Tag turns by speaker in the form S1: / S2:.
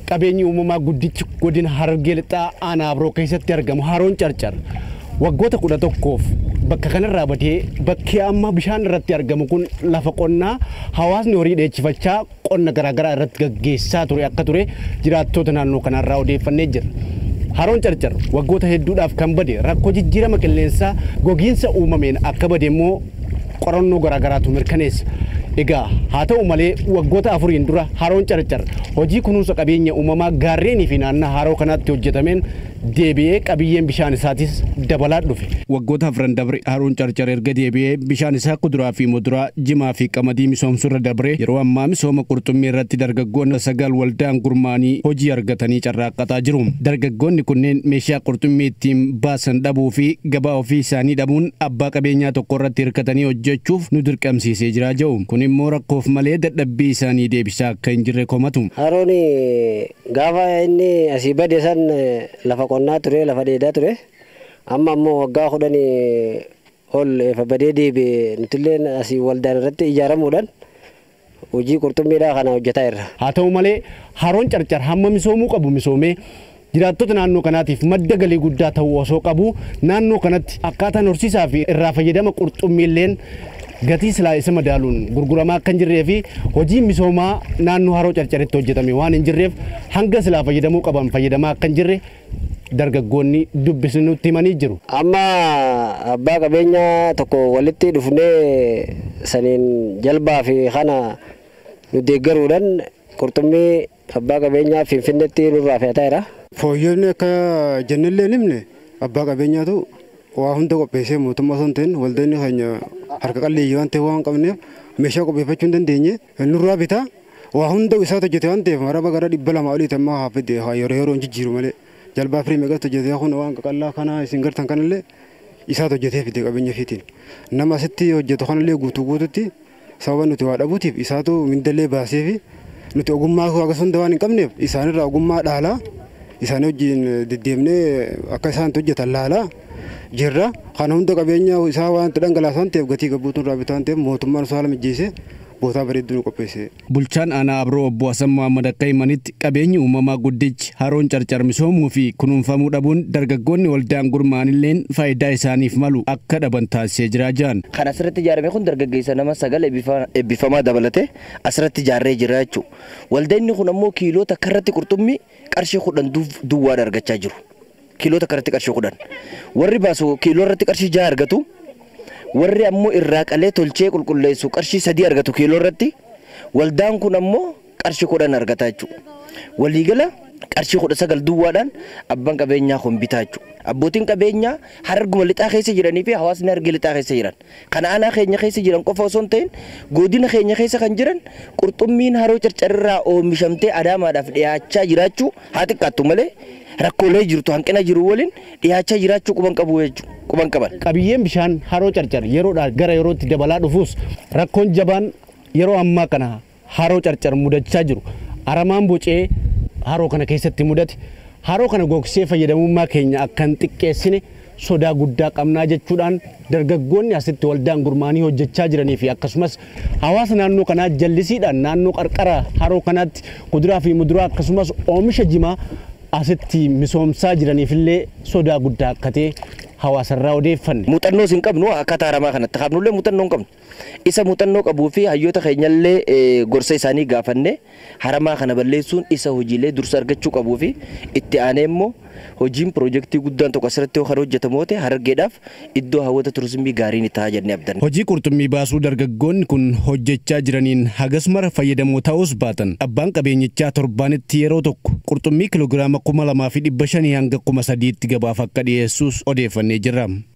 S1: qabeenyi uumamaa guddichi godina Harargee lixaa aanaa Abroo keessatti argamu haroon Carcar waggoota 11f bakka kanarraa badee bakki amma bishaan irratti argamu kun lafa qonnaa hawaasni horii dheechifachaa qonna garaagaraa irratti gaggeessaa ture akka ture jiraattota naannoo kanarraa odeeffannee jira. Haroon Carcar waggoota hedduudhaaf kan bade rakkoo jijjiirama qilleensaa gogiinsa uumameen akka bade immoo qorannoo garaagaraatu mirkaneessa. Egaa haa ta'u malee waggoota 4 dura haroon Carcar hojii kunuunsa qabeenya uumamaa gaarreenii fi naannoo haroo kanaatti hojjetameen deebi'ee qabiyyeen bishaan isaatis dabalaa dhufe. Waggoota 4 dabre haroon Carcar erga deebi'ee bishaan isaa kuduraa fi muduraa jimaa fi qamadii misoomsurra dabre yeroo ammaa misooma qurxummii irratti dargaggoonni 9 waldaan gurmaanii hojii argatanii carraaqqataa jiru. Dargaggoonni kunneen meeshaa qurxummii ittiin baasan dhabuu fi gabaa ofii isaanii dhabuun abbaa qabeenyaa tokko irratti hirkatanii hojjechuuf nu dirqamsiisee jira jedhu. Kun immoo rakkoof malee dadhabbii isaanii deebisaa akka hin jirre komatu.
S2: Haroon gaafa inni asii bade san lafa qonnaa ture lafa dheedaa ture amma ammoo waggaa 10 ol fa badee deebi'e nutilleen asii waldaan irratti ijaaramuudhaan hojii qurxummiidhaa kana hojjetaa jirra. Haa
S1: ta'u malee haroon Carcar hamma misoomuu qabu misoomee jiraattota naannoo kanaatiif madda galii guddaa ta'uu osoo qabu naannoo kanatti akkaataan horsiisaa fi irraa fayyadama qurxummiilleen gatii silaa isa madaaluun gurguramaa akka hin jirree fi hojii misoomaa naannoo haroo Carcaritti hojjetame waan hin jirreef hanga silaa fayyadamuu qaban fayyadamaa akka hin jirre dargaggoonni dubbisnutti himanii jiru.
S2: Amma abbaa qabeenyaa tokko walitti dhufnee saniin jalbaa fi kana nu deeggaruudhaan qurxummii abbaa qabeenyaa Finfinneetti nurraa fe'ataa jira.
S3: Fooyyeen akka jennellee nimne abbaa qabeenyaatu waa hunda qopheessee mootummaa osoo hin ta'in waldaan keenya harka qalleeyyii waan ta'eef waan qabneef meeshaa qopheeffachuu hin dandeenye nurraa bitaa waa hunda isaatu hojjete waan ta'eef maraba gara 200 oliiti amma haafidde yeroo jijjiiru malee jalbaa firii meeqatti hojjete kun waan qaqallaa kana isin gartan kanallee isaatu hojjetee fide qabeenya fiitiin nama asitti hojjetu kanallee guutuutti sababa nuti waa dhabuutiif isaatu mindallee baasee fi nuti ogummaa akkasuma hunda waan hin qabneef isaanirraa ogummaa dhaalaa isaan wajjin deddeemnee akka isaan hojjetan laalaa jirra. Kana hunda qabeenya isaa waan dhangalaasan ta'eef gatii gabbuutuun raabitaan ta'eef mootummaan isaa mijeessee bootaa bareedduu qopheesse.
S1: Bulchaan aanaa Abroo obbo Hasan Muhammad akka himanitti qabeenyi uumamaa guddichi haroon Carcar misoomuu fi kunuunfamuu dhabuun dargaggoonni waldaan gurmaanilleen faayidaa isaaniif malu akka dhaban taasisee jira jedhan.
S4: Kan asirratti ijaarame kun dargaggeessa nama 9 eebbifamaa dabalatee asirratti ijaarree jira jechuudha. Waldaan kun ammoo kiilota karratti qurxummii qarshii 10 duwwaa argachaa jiru. Kiilota karratti qarshii 10. Warri baasu kiiloo irratti qarshii 6 argatu. Warri ammoo irraa qalee tolchee qulqulleessu qarshii 3 argatu kiiloo irratti. Waldaan kun ammoo qarshii 10 argata jechuudha. Waliigala qarshii 19 duwwaadhaan abbaan qabeenyaa kun bitaa jechuudha. Abbootiin qabeenyaa Hararguma lixaa keessa jiranii fi hawaasni Harargee lixaa keessa jiran. Kan aanaa keenya keessa jiran qofa osoo hin ta'in godina keenya keessa kan jiran qurxummiin haroo Carcarraa oomishamtee Adaamaadhaaf dhiyaachaa jiraachuu haa xiqqaattu malee rakkoolee jirtu hanqina jiru waliin dhiyaachaa jiraachuu quban qabu jechuudha. Quban qaban.
S1: Qabiyyeen bishaan haroo Carcar yeroodhaa gara yerootti dabalaa dhufuus rakkoon jabaan yeroo ammaa kana haroo Carcar mudachaa jiru. Aramaan bocee haroo kana keessatti mudate haroo kana gogsee fayyadamummaa keenya akkan xiqqeessine sodaa guddaa qabnaa jechuudhaan dargaggoonni asitti waldaan gurmaanii hojjechaa jiranii fi akkasumas hawaasa naannoo kanaa jallisiidhaan naannoo qarqara haroo kanaatti kuduraa fi muduraa akkasumas oomisha jimaa asitti misoomsaa jiraniifillee sodaa guddaa akka ta'e hawaasarraa odeeffanne.
S4: Muuxannoo hin qabnu akkaataa haramaa kanatti qabnullee muuxannoo hin qabnu. Isa muuxannoo qabuu fi hayyoota keenyallee gorsa isaanii gaafannee haramaa kana balleessuun isa hojiilee dursa argachuu qabuu fi itti aanee immoo hojiin piroojeektii guddaan tokko asirratti kan hojjetamu ta'e Harargeedhaaf iddoo hawwata turizimii gaariin ta'a jennee abdanna.
S1: Hojii qurxummii baasuu dargaggoonni kun hojjechaa jiraniin hagas mara fayyadamoo ta'us baatan abbaan qabeenyichaa torbaanitti yeroo tokko qurxummii kiloogiraama 2500 hanga 3000tti gabaaf akka dhiyeessuus odeeffannee jirra.